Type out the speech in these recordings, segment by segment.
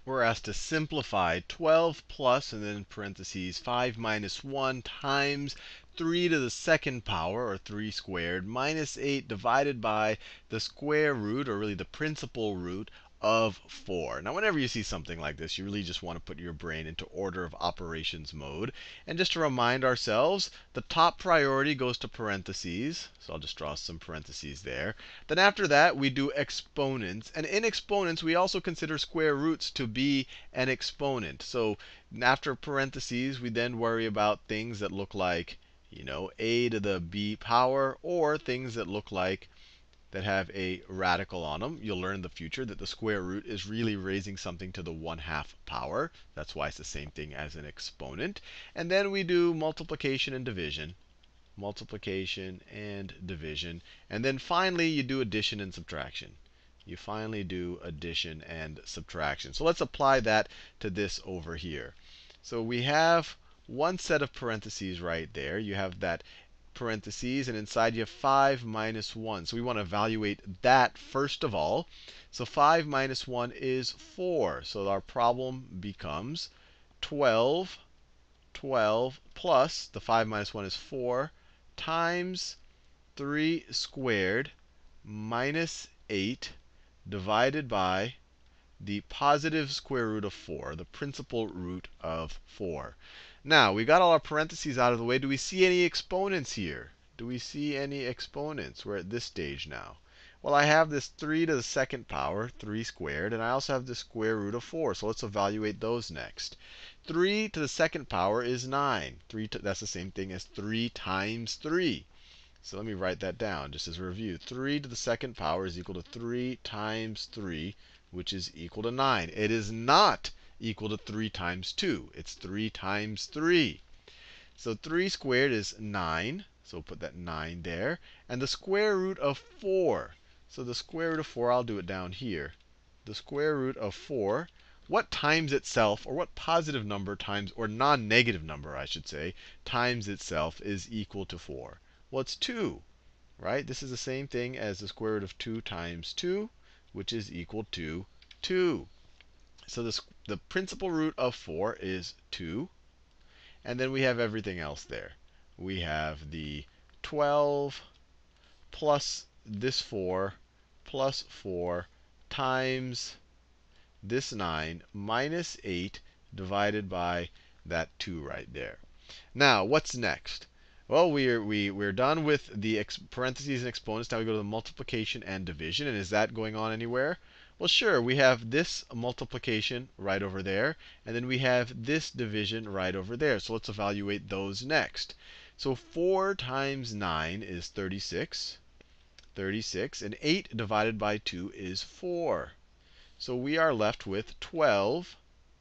we're asked to simplify 12 plus, and then in parentheses, 5 minus 1 times 3 to the second power, or 3 squared, minus 8 divided by the square root, or really the principal root, of 4. Now, whenever you see something like this, you really just want to put your brain into order of operations mode. And just to remind ourselves, the top priority goes to parentheses. So I'll just draw some parentheses there. Then after that, we do exponents. And in exponents, we also consider square roots to be an exponent. So after parentheses, we then worry about things that look like, a to the b power, or things that look like that have a radical on them. You'll learn in the future that the square root is really raising something to the 1/2 power. That's why it's the same thing as an exponent. And then we do multiplication and division. Multiplication and division. And then finally, you do addition and subtraction. You finally do addition and subtraction. So let's apply that to this over here. So we have one set of parentheses right there. You have that parentheses, and inside you have 5 minus 1. So we want to evaluate that first of all. So 5 minus 1 is 4. So our problem becomes 12 plus, the 5 minus 1 is 4, times 3 squared minus 8 divided by the positive square root of 4, the principal root of 4. Now, we got all our parentheses out of the way. Do we see any exponents here? Do we see any exponents? We're at this stage now. Well, I have this 3 to the second power, 3 squared, and I also have the square root of 4. So let's evaluate those next. 3 to the second power is 9. That's the same thing as 3 times 3. So let me write that down just as a review. 3 to the second power is equal to 3 times 3, which is equal to 9. It is not equal to 3 times 2. It's 3 times 3. So 3 squared is 9. So we'll put that 9 there. And the square root of 4. So the square root of 4, I'll do it down here. The square root of 4. What times itself, or what positive number times, or non-negative number, I should say, times itself is equal to 4? Well, it's 2, right? This is the same thing as the square root of 2 times 2, which is equal to 2. So the principal root of 4 is 2. And then we have everything else there. We have the 12 plus this 4 plus 4 times this 9 minus 8 divided by that 2 right there. Now, what's next? Well, we're done with the parentheses and exponents. Now we go to the multiplication and division. And is that going on anywhere? Well, sure. We have this multiplication right over there. And then we have this division right over there. So let's evaluate those next. So 4 times 9 is 36. 36. And 8 divided by 2 is 4. So we are left with 12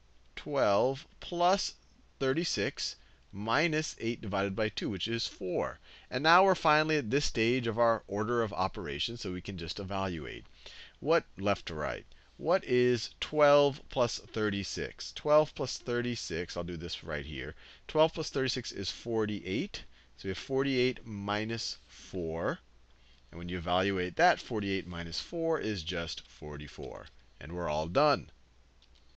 plus 36 minus 8 divided by 2, which is 4. And now we're finally at this stage of our order of operations, so we can just evaluate. What left to right? What is 12 plus 36? 12 plus 36, I'll do this right here. 12 plus 36 is 48. So we have 48 minus 4. And when you evaluate that, 48 minus 4 is just 44. And we're all done.